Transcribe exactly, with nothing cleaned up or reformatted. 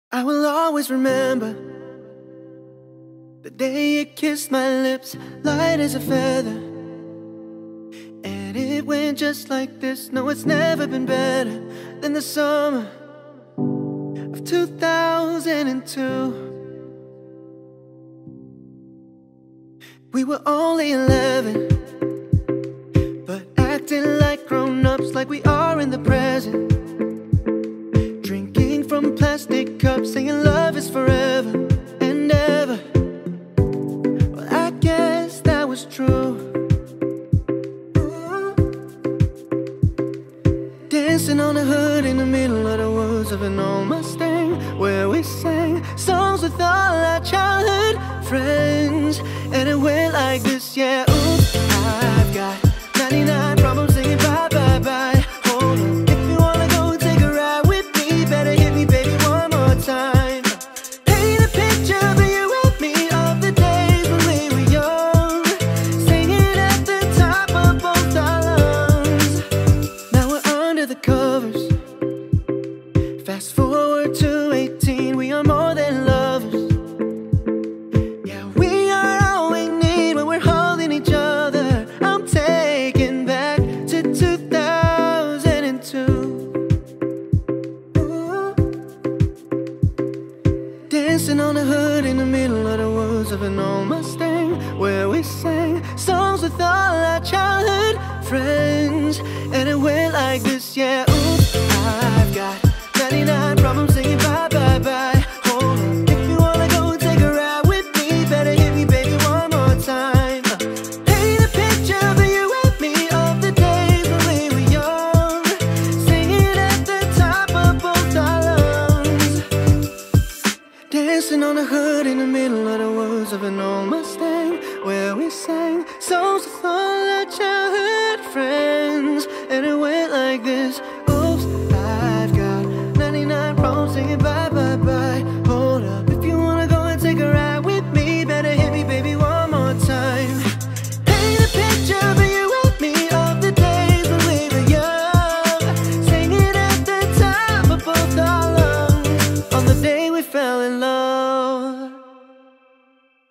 I will always remember the day you kissed my lips, light as a feather. And it went just like this. No, it's never been better than the summer of two thousand two. We were only eleven, but acting like grown-ups, like we are in the present. Drinking from plastic cups, saying love is forever and ever. Well, I guess that was true. Dancing on a hood in the middle of the woods of an old Mustang, where we sang songs with all our childhood friends. And it went like this, yeah. Oops, I've got ninety-nine problems saying bye, bye, bye. Hold on, if you wanna go take a ride with me, better hit me, baby, one more time. Paint a picture of you and me, of the days when we were young, singing at the top of both our lungs. Now we're under the covers. Fast forward to eighteen, we are more than lovers. Dancing on a hood in the middle of the woods of an old Mustang, where we sang songs with all our childhood friends. And it went like this, yeah. Oops, I've got ninety-nine problems saying bye, bye, bye. Hold on, if you wanna go take a ride with me, better hit me, baby, one more time. uh, Paint a picture of you and me, of the days when we were young, singing at the top of both our lungs. Dancing on a hood in the middle of the woods of an old Mustang, where we sang